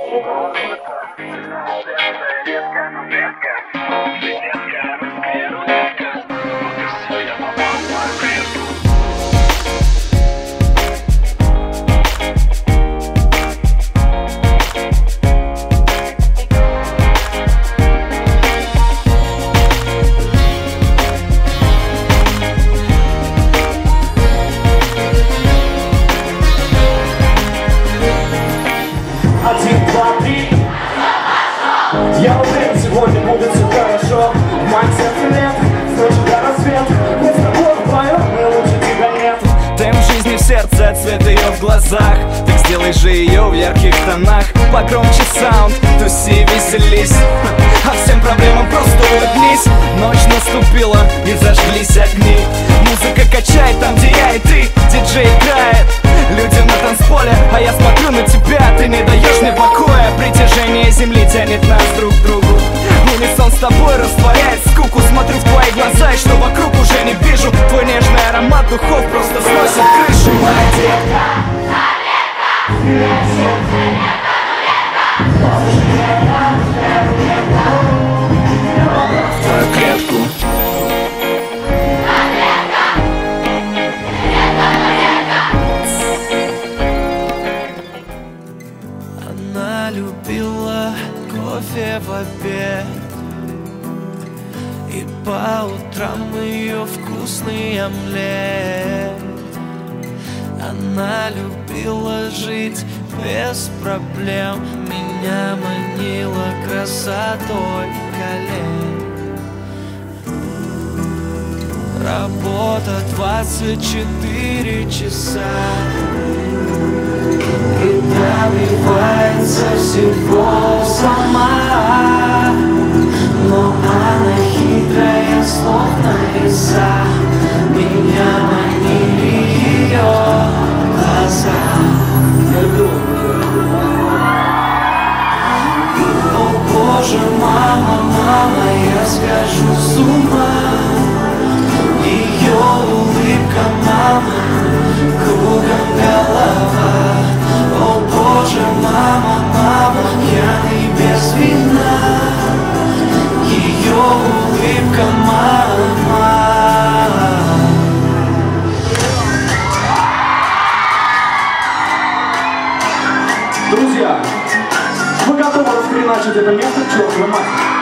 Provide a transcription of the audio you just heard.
Я уверен, сегодня будет все хорошо. В моем сердце нет, слышу до рассвет. Мы с тобой вдвоем, и лучше тебя нет. Темп жизни в сердце, цвет ее в глазах. Так сделай же ее в ярких тонах. Погромче саунд, туси, веселись. А всем проблемам просто улыбнись. Ночь наступила и зажглись огни. Музыка качает там, где я и ты. Диджей играет, люди на танцполе. А я смотрю на тебя, ты не даешь мне покоя. Притяжение земли тянет нас друг к другу. Унисон с тобой растворяет скуку. Смотрю в твои глаза, и что вокруг уже не вижу. Твой нежный аромат духов просто сносит крышу. Моя детка, в твою клетку. Она любила кофе в обед, и по утрам ее вкусный омлет. Она любила жить без проблем, меня манила красотой колен. Работа 24 часа и добивается всего сама. Но она хитрая, словно лиса. Меня манили ее глаза. О боже, мама, мама, я схожу с ума. Ее улыбка, мама, кругом голова. О боже, мама, мама, пьяный без вина. Ее улыбка, мама. Друзья, вы готовы расхреначить это место к чертовой матери?